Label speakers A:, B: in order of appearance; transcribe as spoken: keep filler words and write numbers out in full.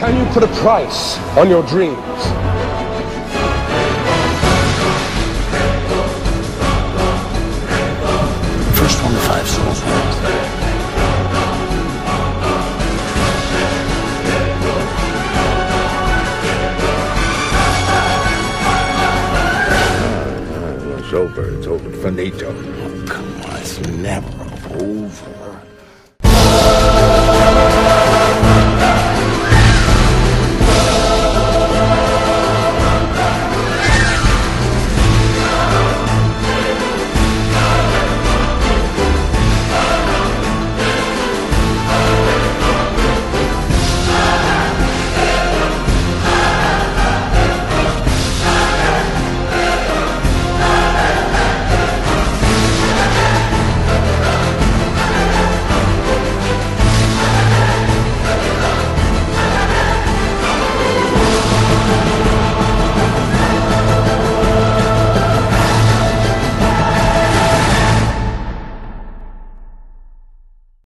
A: Can you put a price on your dreams?
B: First one to five souls wins.
C: It's over. It's over. Finito.
B: Oh, come on. It's never over.